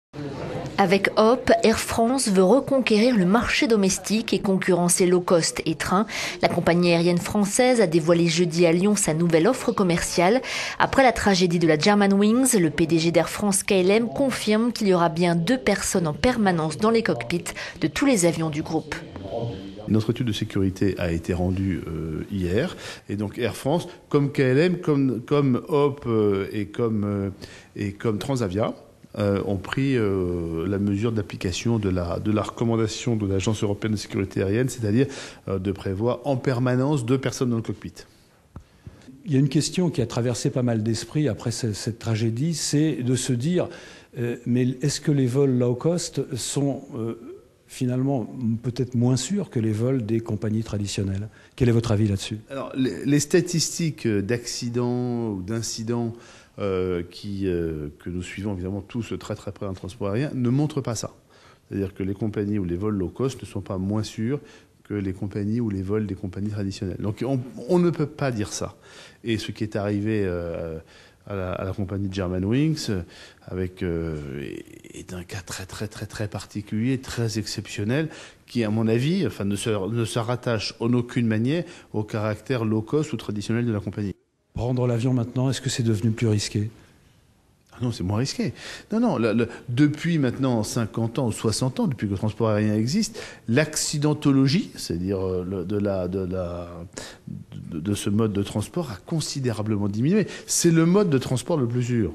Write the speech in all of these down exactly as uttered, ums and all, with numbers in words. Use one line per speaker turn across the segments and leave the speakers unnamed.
Avec Hop, Air France veut reconquérir le marché domestique et concurrencer low cost et train. La compagnie aérienne française a dévoilé jeudi à Lyon sa nouvelle offre commerciale. Après la tragédie de la Germanwings, le P D G d'Air France K L M confirme qu'il y aura bien deux personnes en permanence dans les cockpits de tous les avions du groupe.
Notre étude de sécurité a été rendue euh, hier, et donc Air France, comme K L M, comme, comme Hop euh, et, comme, euh, et comme Transavia, Euh, ont pris euh, la mesure d'application de la, de la recommandation de l'Agence européenne de sécurité aérienne, c'est-à-dire euh, de prévoir en permanence deux personnes dans le cockpit.
Il y a une question qui a traversé pas mal d'esprits après cette, cette tragédie, c'est de se dire, euh, mais est-ce que les vols low cost sont euh, finalement peut-être moins sûrs que les vols des compagnies traditionnelles? Quel est votre avis là-dessus?
Alors, les, les statistiques d'accidents ou d'incidents Euh, qui, euh, que nous suivons évidemment tous très très près dans le transport aérien, ne montrent pas ça. C'est-à-dire que les compagnies ou les vols low cost ne sont pas moins sûrs que les compagnies ou les vols des compagnies traditionnelles. Donc on, on ne peut pas dire ça. Et ce qui est arrivé euh, à, la, à la compagnie Germanwings avec, euh, est un cas très très très très particulier, très exceptionnel, qui à mon avis enfin, ne, se, ne se rattache en aucune manière au caractère low cost ou traditionnel de la compagnie.
Prendre l'avion maintenant, est-ce que c'est devenu plus risqué?
Ah non, c'est moins risqué. Non, non, le, le, depuis maintenant cinquante ans ou soixante ans, depuis que le transport aérien existe, l'accidentologie, c'est-à-dire le, de, la, de, la, de, de ce mode de transport, a considérablement diminué. C'est le mode de transport le plus sûr.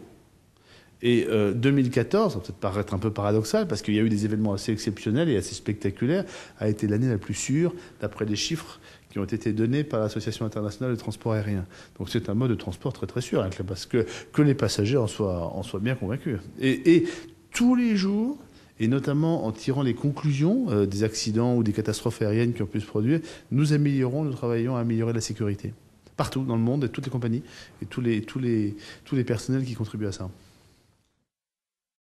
Et euh, deux mille quatorze, ça va peut-être paraître un peu paradoxal, parce qu'il y a eu des événements assez exceptionnels et assez spectaculaires, a été l'année la plus sûre, d'après les chiffres qui ont été donnés par l'Association internationale de transport aérien. Donc c'est un mode de transport très très sûr, parce que, que les passagers en soient, en soient bien convaincus. Et, et tous les jours, et notamment en tirant les conclusions euh, des accidents ou des catastrophes aériennes qui ont pu se produire, nous améliorons, nous travaillons à améliorer la sécurité. Partout dans le monde, et toutes les compagnies, et tous les, tous les, tous les personnels qui contribuent à ça.